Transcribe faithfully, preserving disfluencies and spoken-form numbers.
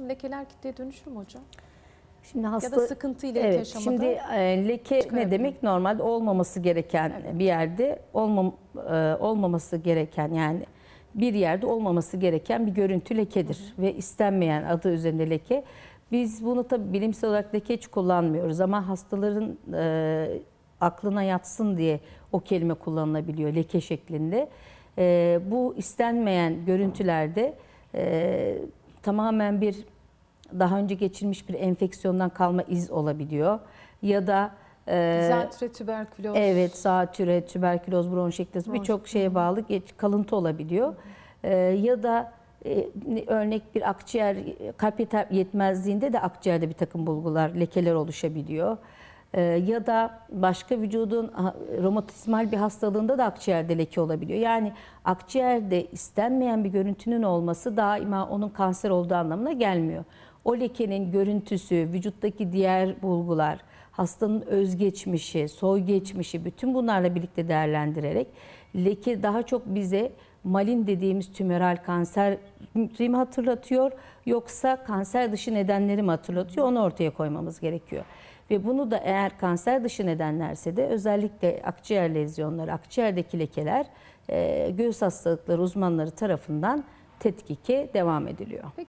olsun lekeler kitleye dönüşür mü hocam? Şimdi hasta, Ya da sıkıntı ile evet, yaşamada şimdi e, leke ne demek? mi? Normalde olmaması gereken Evet. bir yerde olmam, e, olmaması gereken, yani bir yerde olmaması gereken bir görüntü lekedir. Hı hı. Ve istenmeyen, adı üzerinde leke. Biz bunu tabii bilimsel olarak leke hiç kullanmıyoruz ama hastaların e, aklına yatsın diye o kelime kullanılabiliyor leke şeklinde. E, bu istenmeyen görüntülerde e, tamamen bir daha önce geçirmiş bir enfeksiyondan kalma iz olabiliyor. Ya da e, Zatüre, tüberküloz. evet, zatüre, tüberküloz, bronşektiz birçok şeye bağlı geç, kalıntı olabiliyor. E, ya da e, örnek bir akciğer, kalp yeter, yetmezliğinde de akciğerde bir takım bulgular, lekeler oluşabiliyor. E, ya da başka vücudun romatizmal bir hastalığında da akciğerde leke olabiliyor. Yani akciğerde istenmeyen bir görüntünün olması daima onun kanser olduğu anlamına gelmiyor. O lekenin görüntüsü, vücuttaki diğer bulgular, hastanın özgeçmişi, soy geçmişi, bütün bunlarla birlikte değerlendirerek leke daha çok bize malin dediğimiz tümöral kanser mi hatırlatıyor yoksa kanser dışı nedenleri mi hatırlatıyor, onu ortaya koymamız gerekiyor. Ve bunu da eğer kanser dışı nedenlerse de özellikle akciğer lezyonları, akciğerdeki lekeler göğüs hastalıkları uzmanları tarafından tetkike devam ediliyor.